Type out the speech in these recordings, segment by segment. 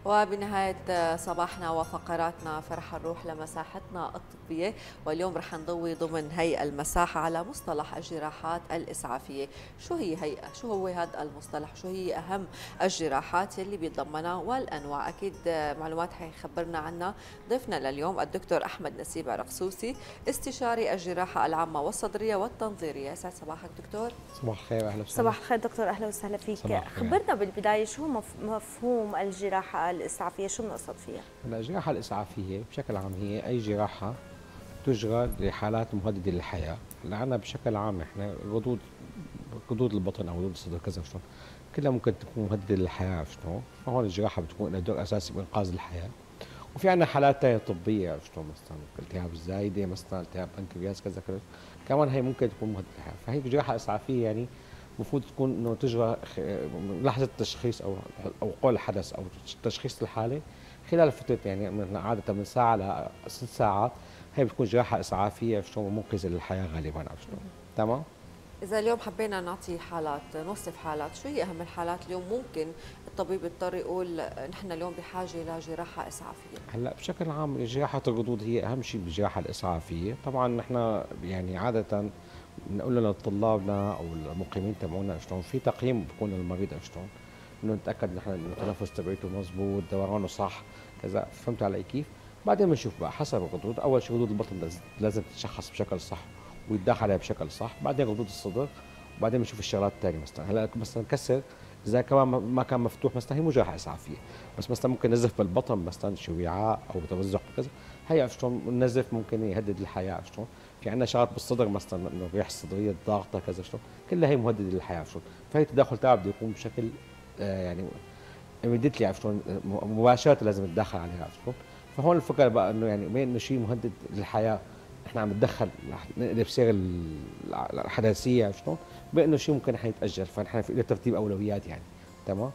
وبنهاية صباحنا وفقراتنا فرح نروح لمساحتنا الطبية، واليوم رح نضوي ضمن هي المساحة على مصطلح الجراحات الإسعافية. شو هي هيئة؟ شو هو هذا المصطلح؟ شو هي أهم الجراحات اللي بيتضمنها والأنواع؟ أكيد معلومات حيخبرنا عنها ضيفنا لليوم الدكتور أحمد نسيب عرقسوسي، استشاري الجراحة العامة والصدرية والتنظيرية. يسعد صباحك دكتور. صباح الخير، اهلا وسهلا. صباح الخير دكتور، اهلا وسهلا فيك. صباح الخير. خبرنا بالبدايه شو مفهوم الجراحه الاسعافيه، شو بنقصد فيها؟ هلا الجراحه الاسعافيه بشكل عام هي اي جراحه تجرى لحالات مهدده للحياه. هلا عنا بشكل عام احنا غضود البطن او غضود الصدر كذا شلون كلها ممكن تكون مهدده للحياه شلون، فهون الجراحه بتكون لها دور اساسي بانقاذ الحياه. وفي عنا حالات ثانيه طبيه شلون، مثلا التهاب الزايده، مثلا التهاب بنكرياس كذا كذا، كمان هي ممكن تكون مهدده للحياه. فهي جراحه اسعافيه يعني المفروض تكون انه تجرى من لحظه التشخيص او وقوع الحدث او تشخيص الحاله خلال فتره، يعني عاده من ساعه ل 6 ساعات. هي بتكون جراحه اسعافيه شلون منقذه للحياه غالبا او شلون. تمام. إذا اليوم حبينا نعطي حالات، نوصف حالات، شو هي أهم الحالات اليوم ممكن الطبيب يضطر يقول نحن اليوم بحاجة لجراحة إسعافية؟ هلا بشكل عام جراحه الغضود هي اهم شيء بالجراحه الاسعافيه. طبعا نحن يعني عاده بنقول لطلابنا او المقيمين تبعونا شلون في تقييم بكون للمريض شلون، انه نتاكد نحن انه التنفس تبعيته مضبوط، دورانه صح كذا. فهمت علي كيف؟ بعدين بنشوف بقى حسب الغضود. اول شيء غضود البطن لازم تتشخص بشكل صح ويتداخل عليها بشكل صح، بعدين غضود الصدر، وبعدين بنشوف الشغلات الثانيه. مثلا هلا مثلا كسر اذا كمان ما كان مفتوح مثلا هي مو جراحه اسعافيه، بس مثلا ممكن نزف بالبطن مثلا شي وعاء او توزع كذا، هي شلون النزف ممكن يهدد الحياه شلون. في عندنا شغلات بالصدر مثلا انه الريح الصدريه الضاغطه كذا شلون، كلها هي مهدده للحياه شلون. فهي التدخل تاعها بده يكون بشكل يعني ايميديتلي عرفت شلون، مباشره لازم نتدخل عليها عرفت شلون. فهون الفكره بقى انه يعني بين انه شيء مهدد للحياه احنا عم نتدخل رح نقلب سير الحداثيه عرفت شلون، بانه شيء ممكن حيتاجل، فنحن في له ترتيب اولويات يعني. تمام.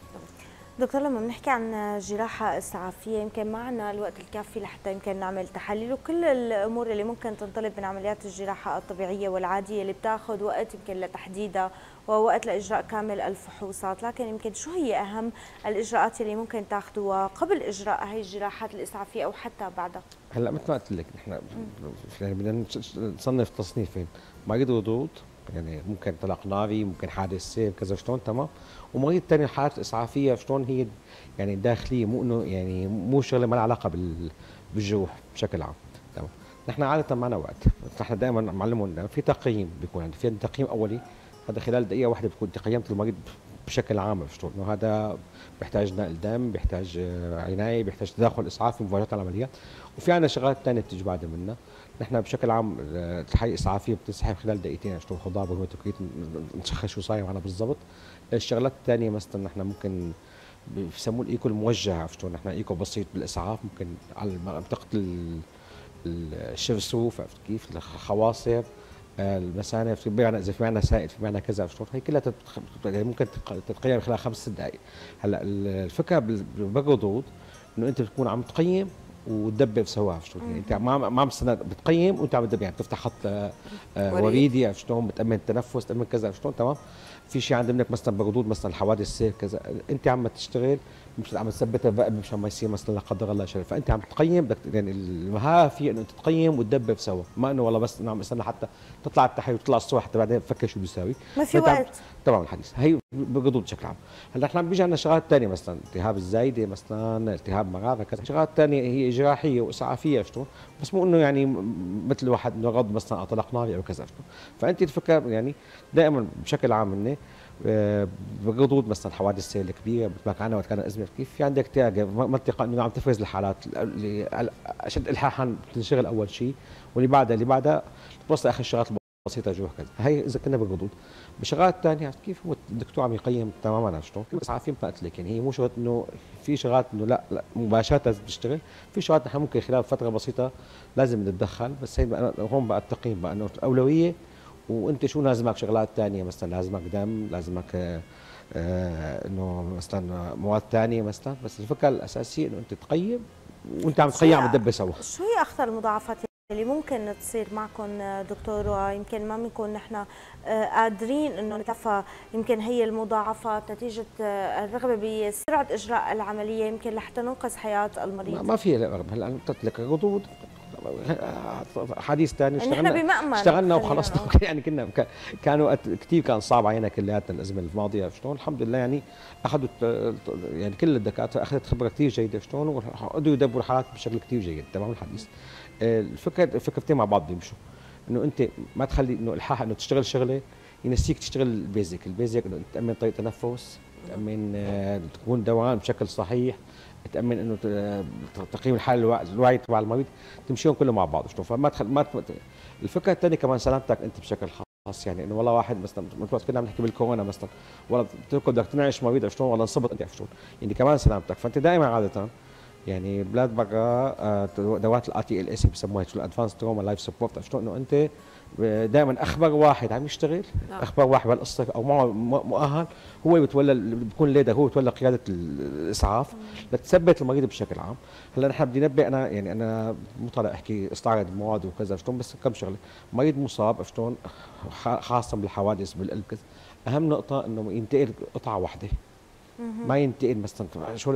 دكتور، لما بنحكي عن جراحه اسعافيه يمكن ما عندنا الوقت الكافي لحتى يمكن نعمل تحاليل وكل الامور اللي ممكن تنطلب من عمليات الجراحه الطبيعيه والعاديه اللي بتاخذ وقت يمكن لتحديدها ووقت لاجراء كامل الفحوصات، لكن يمكن شو هي اهم الاجراءات اللي ممكن تاخذوها قبل اجراء هي الجراحات الاسعافيه او حتى بعدها؟ هلا مثل ما قلت لك نحن يعني بدنا نصنف تصنيفين: مريض غضروض يعني ممكن طلق ناري، ممكن حادث سير كذا شلون. تمام. ومريض ثاني حالات اسعافيه شلون هي يعني داخليه، مو انه يعني مو شغله ما لها علاقه بالجروح بشكل عام. تمام. نحن عاده معنا وقت، نحن دائما معلمهم في تقييم بيكون عندي، في تقييم اولي هذا خلال دقيقه واحده بكون تقيمت المريض بشكل عام شلون، انه هذا بيحتاج نقل دم، بيحتاج عنايه، بيحتاج تدخل اسعافي مفاجاه العمليات. وفي عندنا شغلات ثانيه بتيجي بعد منا. نحن بشكل عام الحقيقه الاسعافيه بتنسحب خلال دقيقتين شلون، خضار بالمتوكيت نشخص شو صاير معنا بالضبط. الشغلات الثانيه مثلا نحن ممكن بسموه الايكو الموجه عرفت شلون، نحن ايكو بسيط بالاسعاف ممكن على منطقه الشرسوف عرفت كيف، الخواصر، المثانه، في معنا اذا في معنا سائل، في معنا كذا عرفت شلون. هي كلها يعني ممكن تتقيم خلال 5 6 دقائق. هلا الفكره بالغضوض انه انت بتكون عم تقيم وتدبر سوا عرفت شلون، يعني انت ما عم تستنى بتقيم وانت عم تدبر، يعني بتفتح خط وريدي عرفت شلون، بتامن التنفس، تامن كذا عرفت شلون. تمام. في شيء عند منك مثلا بغضوض مثلا حوادث سير كذا، انت عم تشتغل مش عم تثبتها بقى مشان ما يصير مثلا لا قدر الله شيء، فانت عم تقيم بدك يعني المهاره في انه انت تقيم وتدبر سوا، ما انه والله بس انه عم استنى حتى تطلع التحيه وتطلع الصور حتى بعدين تفكر شو بيساوي. ما في وقت. تمام الحديث هي بغضوض بشكل عام. هلا احنا بيجي عندنا شغلات ثانيه مثلا التهاب الزايده، مثلا التهاب مراره كذا، شغلات ثانيه هي جراحيه واسعافيه شلون، بس مو انه يعني مثل واحد انه غض مثلا او طلق ناري او كذا شلون. فانت تفكر يعني دائما بشكل عام انه بغضوض مثلا حوادث سير كبيره مثل ما كان وقت كان ازمه كيف، في عندك تاجر منطقه انه عم تفرز الحالات اللي اشد الحاحا بتنشغل اول شيء، واللي بعدها بتوصل اخر الشغلات بسيطه جوا كذا. هي اذا كنا بالغضوض. بشغلات ثانيه كيف هو الدكتور عم يقيم تماما شلون، بس عارفين مثل قلت لك يعني هي مو شغله انه في شغلات انه لا مباشره لازم تشتغل، في شغلات نحن ممكن خلال فتره بسيطه لازم نتدخل، بس هي هون بقى التقييم بقى انه اولويه، وانت شو لازمك شغلات ثانيه مثلا لازمك دم، لازمك انه مثلا مواد ثانيه مثلا، بس الفكره الاساسيه انه انت تقيم وانت عم تقيم عم تدبر سوا. شو هي اخطر المضاعفات اللي ممكن تصير معكم دكتور، ويمكن ما بنكون نحن قادرين انه نتلافى يمكن هي المضاعفات نتيجه الرغبه بسرعه اجراء العمليه يمكن لحتى ننقذ حياه المريض؟ ما في رغبه. هلا قلت لك غضوض، حديث ثاني اشتغلنا وخلصنا. يعني كانوا كثير كان صعب علينا كلياتنا الازمه الماضيه شلون. الحمد لله يعني اخذوا يعني كل الدكاتره اخذت خبره كثير جيده شلون، وقدروا يدبروا الحالات بشكل كثير جيد. تمام الحديث. الفكرتين مع بعض بيمشوا، انه انت ما تخلي انه الحاح انه تشتغل شغله ينسيك تشتغل البيزك انه تامن طريقه تنفس، تامن تكون دوران بشكل صحيح، تامن انه تقييم الحاله الوعي تبع المريض، تمشيهم كله مع بعض شلون. فما تخل الفكره الثانيه كمان سلامتك انت بشكل خاص. يعني انه والله واحد مثلا كنا عم نحكي بالكورونا مثلا، والله بتركض بدك تنعش مريض شلون، والله انصبت انت شلون، يعني كمان سلامتك. فانت دائما عاده يعني بلاد برا دوات الار تي ال اس بسموها الادفانس تروما لايف سبورت شلون، انه انت دائما اخبر واحد عم يشتغل، اخبر واحد بهالقصه او معه مؤهل، هو بيتولى بيكون ليدر، هو بيتولى قياده الاسعاف لتثبت المريض بشكل عام. هلا نحن بدي نبه، انا يعني انا مو طالع احكي استعرض مواد وكذا شلون، بس كم شغله. مريض مصاب شلون خاصه بالحوادث بالقلب كذا، اهم نقطه انه ينتقل قطعه واحده، ما ينتقل مثلا شو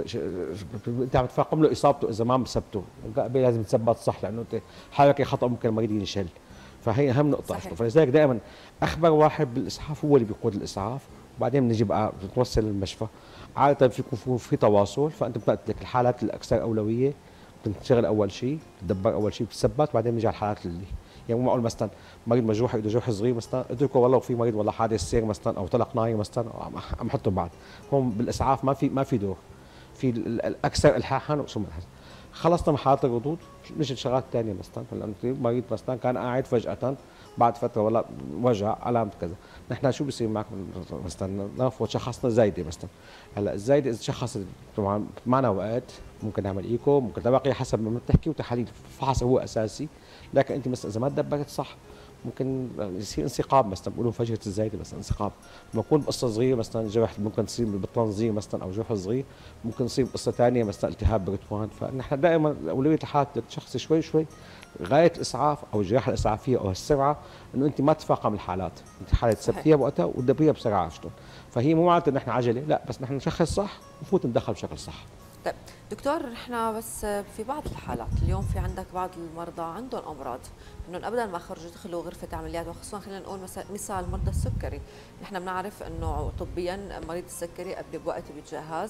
انت عم تفاقم له اصابته اذا ما مثبته، لازم تثبت صح، لانه انت حركه خطا ممكن المريض ينشل. فهي اهم نقطه. فلذلك دائما اخبر واحد بالاسعاف هو اللي بيقود الاسعاف، وبعدين بنجي بقى بتوصل للمشفى. عاده يكون في تواصل، فانت بتقلك الحالات الاكثر اولويه بتنشغل اول شيء، بتدبر اول شيء بتثبت، بعدين بنجي على الحالات اللي يعني مو معقول مثلا مريض مجروح ايده جرح صغير مثلا اتركه والله وفي مريض والله حادث سير مثلا او طلق ناي مثلا عم حطه بعد. هون بالاسعاف ما في دور، في الاكثر الحاحا وسمعا. خلصنا من حالات الردود، نجي شغلات ثانيه مثلا. هلا مريض مثلا كان قاعد فجاه بعد فتره والله وجع علامه كذا، نحن شو بصير معك مثلا نرفض شخصنا زايده مثلا. هلا الزايده اذا شخص طبعا معنا وقت ممكن نعمل ايكو، ممكن تبقي حسب ما بتحكي، وتحاليل الفحص هو اساسي. لكن انت مثلا اذا ما تدبرت صح ممكن يصير انسقاب مثلا، بيقولوا فجوه الزايده مثلا انسقاب. لما يكون بقصه صغيره مثلا جرح ممكن تصير بالتنظير مثلا او جرح صغير، ممكن يصير بقصه ثانيه مثلا التهاب برتوان. فنحن دائما اولويه الحالات للشخص شوي شوي، غايه الاسعاف او الجراحه الاسعافيه او السرعه انه انت ما تفاقم الحالات، انت حاله تثبتيها بوقتها وتدبريها بسرعه شلون. فهي مو معناتها ان احنا عجله، لا، بس نحن نشخص صح ونفوت ندخل بشكل صح. طيب دكتور، احنا بس في بعض الحالات اليوم في عندك بعض المرضى عندهم امراض انهم ابدا ما خرجوا دخلوا غرفه عمليات، وخصوصا خلينا نقول مثال مرضى السكري. نحن بنعرف انه طبيا مريض السكري قبل بوقت بيتجهز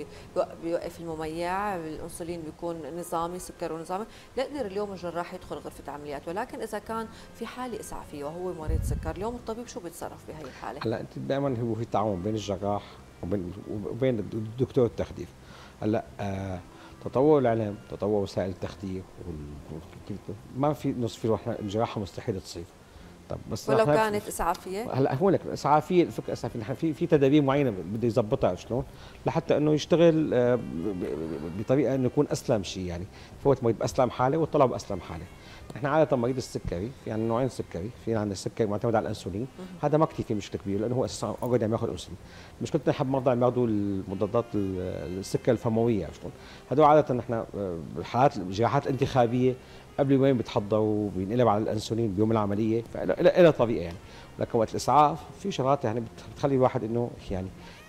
بيوقف المميع، الانسولين بيكون نظامي، سكره نظامي، ليقدر اليوم الجراح يدخل غرفه عمليات. ولكن اذا كان في حاله اسعافيه وهو مريض سكر، اليوم الطبيب شو بيتصرف بهي الحاله؟ هلا انت دائما هو في تعاون بين الجراح وبين الدكتور التخدير. هلا تطور العلم، تطور وسائل التخدير، ما في نص في الجراحه مستحيل تصير. طب بس ولو كانت اسعافيه؟ هلا هون لك اسعافيه، الفكره اسعافيه نحن في تدابير معينه بده يظبطها شلون لحتى انه يشتغل بطريقه انه يكون اسلم شيء، يعني فوت مريض باسلم حاله وطلع باسلم حاله. نحن عاده مريض السكري في عندنا نوعين سكري، في عندنا السكري معتمد على الانسولين، هذا ما كثير في مشكله كبيره لانه هو اساسا اوريدي عم ياخذ انسولين. مشكلتنا نحن مرضى عم ياخذوا المضادات السكر الفمويه شلون، هذول عاده نحن بالحالات الجراحات الانتخابيه قبل يومين بيتحضروا وبينقلب على الانسولين بيوم العمليه، فإلى طريقه يعني. لكن وقت الاسعاف في شغلات يعني بتخلي الواحد انه يعني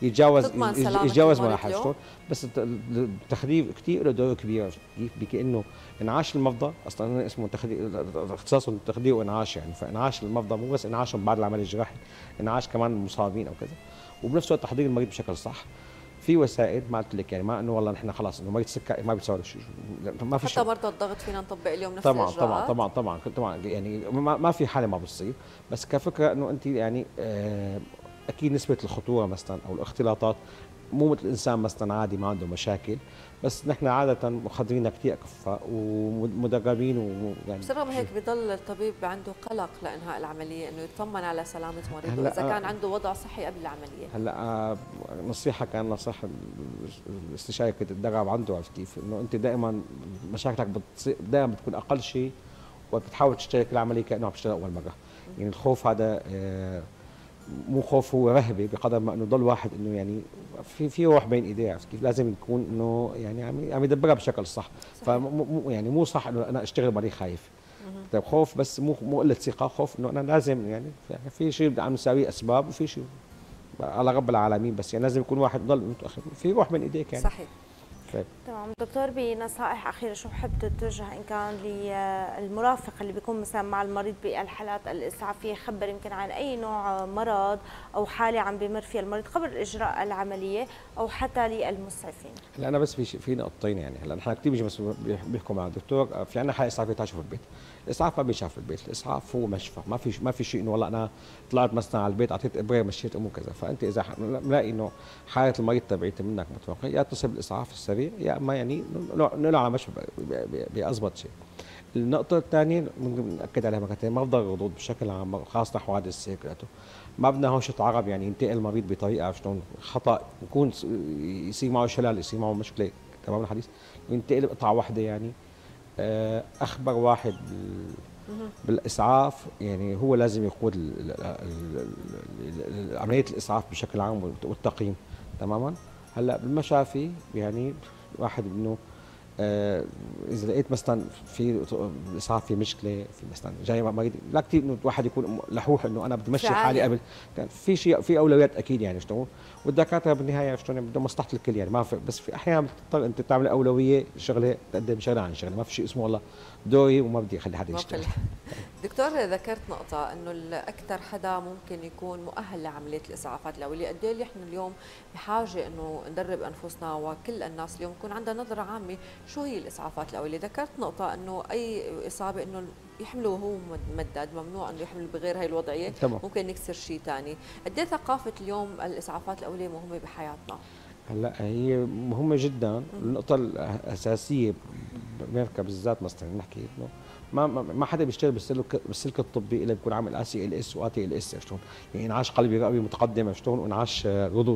يتجاوز مراحل شلون. بس التخدير كثير له دور كبير بكأنه انعاش المرضى، اصلا اسمه اختصاصه تخدير وانعاش يعني. فانعاش المرضى مو بس انعاشهم بعد العمليه الجراحي، انعاش كمان المصابين او كذا، وبنفس الوقت تحضير المريض بشكل صح. في وسائل ما قلت لك يعني، ما انه والله نحن خلاص انه مريض سكر ما بيسوي شيء، ما في حتى مرضى الضغط فينا نطبق اليوم نفس طبعا الاجراءات. طبعا يعني ما في حاله ما بتصير. بس كفكره انه انت يعني اكيد نسبه الخطوره مثلا او الاختلاطات مو مثل الانسان مثلا عادي ما عنده مشاكل، بس نحن عاده مخضرين كثير اكفاء ومدربين ويعني. بس رغم هيك بضل الطبيب عنده قلق لانهاء العمليه، انه يطمن على سلامه مريضه اذا كان عنده وضع صحي قبل العمليه. هلا نصيحه كان نصيحه الاستشاري كنت اتدرب عنده، عرفت كيف؟ انه انت دائما مشاكلك دائما بتكون اقل شيء، وبتحاول تشترك العمليه كانه عم تشتغل اول مره. يعني الخوف هذا مو خوف، هو رهبه بقدر ما انه ضل واحد انه يعني في روح بين ايديه، عرفت كيف؟ لازم يكون انه يعني عم يدبرها بشكل صح. يعني مو صح انه انا اشتغل ماني خايف. طيب خوف بس مو قله ثقه، خوف انه انا لازم يعني في شيء عم نساويه اسباب وفي شيء على رب العالمين، بس يعني لازم يكون واحد ضل متاخر في روح من ايديك يعني. صحيح. تمام دكتور، بنصائح اخيره شو بحب توجه ان كان للمرافق اللي بيكون مثلا مع المريض بالحالات الاسعافيه، خبر يمكن عن اي نوع مرض او حاله عم بمر فيها المريض قبل اجراء العمليه، او حتى للمسعفين؟ هلا انا بس في نقطتين يعني. هلا نحن كثير بيجي بس بيحكوا مع الدكتور في عندنا حاله اسعافيه تعيشوا في البيت. الاسعاف ما بينشاف في البيت، الاسعاف هو مشفى، ما في شيء انه والله انا طلعت مثلا على البيت اعطيت ابره مشيت امه كذا. فانت اذا ملاقي انه حاله المريض تبعيتي منك متوقع، يا اتصل بالاسعاف السريع يا اما يعني نقول على مشفى باضبط شيء. النقطة الثانية بنأكد عليها مرتين، ما بضل الردود بشكل عام خاصة حوادث السيكلاتو. ما بدنا هوشة عرب يعني ينتقل المريض بطريقة شلون خطأ، يكون يصير معه شلل، يصير معه مشكلة، تمام الحديث، ينتقل بقطعة واحدة يعني. أخبر واحد بالإسعاف يعني هو لازم يقود عملية الإسعاف بشكل عام والتقييم تماما. هلا بالمشافي يعني واحد انه اذا لقيت مثلا في الاسعاف في مشكله، في مثلا جاي مريض، لا كثير انه الواحد يكون لحوح انه انا بدي امشي حالي قبل، كان في شيء في اولويات اكيد يعني شلون، والدكاتره بالنهايه شلون بدهم مصلحه الكل يعني. ما في بس في احيانا بتضطر انت تعمل اولويه شغله تقدم شغله عن شغله، ما في شيء اسمه والله دوري وما بدي اخلي حدا يشتغل. دكتور ذكرت نقطة انه اكثر حدا ممكن يكون مؤهل لعملية الاسعافات الاولية، قد ايه احنا اليوم بحاجة انه ندرب انفسنا وكل الناس اليوم يكون عندها نظرة عامة شو هي الاسعافات الاولية. ذكرت نقطة انه اي اصابة انه يحمله وهو ممدد، ممنوع انه يحمل بغير هي الوضعية، ممكن يكسر شيء ثاني. قد ايه ثقافة اليوم الاسعافات الاولية مهمة بحياتنا؟ هلا هي مهمة جدا. النقطة الأساسية بأمريكا بالذات مثلا نحكي انه ما حدا بيشتغل بالسلك الطبي الا بيكون عامل اسي ال اس واتي ال اس شلون، يعني انعاش قلبي رئوي متقدم شلون، وانعاش ردود.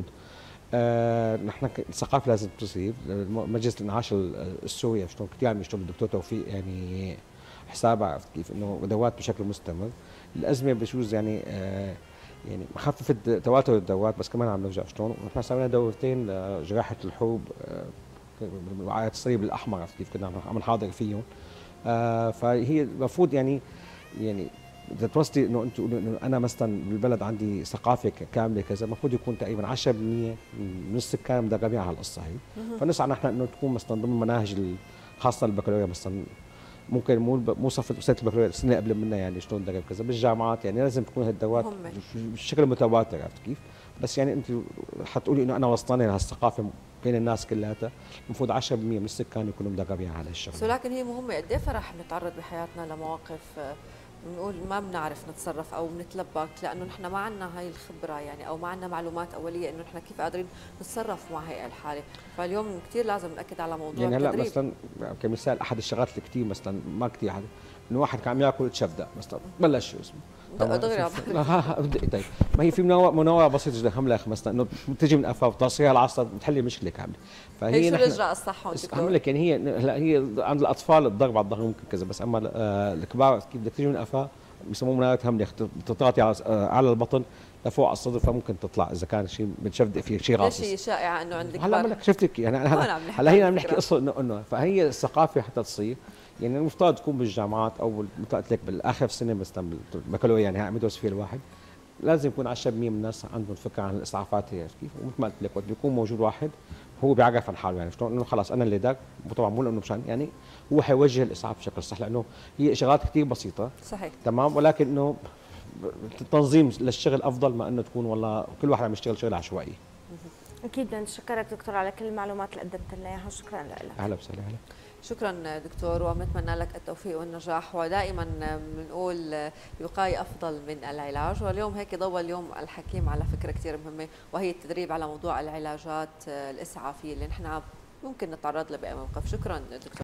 نحن الثقافه لازم تصير. مجلس الانعاش السوري شلون كثير عم يشتغل الدكتور توفيق يعني حسابها، عرفت كيف انه دوات بشكل مستمر. الازمه بجوز يعني يعني مخففت تواتر الدوات بس كمان عم نرجع شلون. ونحن سوينا دورتين لجراحه الحروب بالوعاء الصليب الاحمر، عرفت كيف كنا عم نحاضر فيهم. فهي المفروض يعني اذا توصلي انه انتم انه انا مثلا بالبلد عندي ثقافه كامله كذا، المفروض يكون تقريبا 10% من السكان مدربين على القصه هي. فنسعى نحن انه تكون مثلا ضمن مناهج خاصه البكالوريا مثلا، ممكن مو صف سنه البكالوريا السنه قبل منها يعني شلون ندرب كذا بالجامعات، يعني لازم تكون هالدورات بشكل متواتر، عرفت كيف؟ بس يعني انت حتقولي انه انا وصلاني لهالثقافه بين الناس كلياتها، المفروض 10% من السكان يكونوا مدربين على هالشغله. لكن هي مهمه. قد ايه فرح بنتعرض بحياتنا لمواقف بنقول ما بنعرف نتصرف او بنتلبك لانه نحن ما عندنا هاي الخبره يعني، او ما عندنا معلومات اوليه انه نحن كيف قادرين نتصرف مع هي الحاله. فاليوم كثير لازم ناكد على موضوع يعني هلا التدريب. مثلا كمثال احد الشغلات اللي كثير مثلا ما كثير حدا، انه واحد كان عم ياكل تشفدق مثلا بلش شو اسمه دغري طيب ما هي في مناوره بسيطه جدا هملخ مثلا انه بتجي من قفا وتصير على العصا بتحل مشكله كامله. فهي شو الاجراء الصح هون دكتور؟ لك يعني هي عند الاطفال الضرب على الظهر ممكن كذا، بس اما الكبار كيف بدك تجي من قفا بيسموه مناوره هملخ، بتطاطي على البطن لفوق على الصدر، فممكن تطلع اذا كان شيء بتشفدق فيه شيء غاصص. شيء شائع انه عند الكبار. هلا بقول لك شفتك يعني هلا هي عم نحكي قصه انه فهي الثقافه حتى تصير يعني المفترض تكون بالجامعات او مثل قلت لك بالاخر سنه مثلا بالبكالوريا يعني عم يدرس فيه الواحد، لازم يكون 10% من الناس عندهم فكره عن الاسعافات هي كيف. ومثل ما قلت لك وقت بيكون موجود واحد هو بيعرف عن حاله يعني شلون انه خلص انا اللي داك، وطبعا مو لانه مشان يعني هو حيوجه الاسعاف بشكل صح، لانه هي شغلات كثير بسيطه صحيح تمام، ولكن انه التنظيم للشغل افضل ما انه تكون والله كل واحد عم يشتغل شغل عشوائي. اكيد بدنا نشكرك دكتور على كل المعلومات اللي قدمت لنا اياها، شكرا لك. اهلا وسهلا. شكرا دكتور، وبنتمنى لك التوفيق والنجاح، ودائما بنقول الوقايه افضل من العلاج. واليوم هيك ضوى اليوم الحكيم على فكره كثير مهمه، وهي التدريب على موضوع العلاجات الاسعافيه اللي نحن ممكن نتعرض لها باي موقف. شكرا دكتور.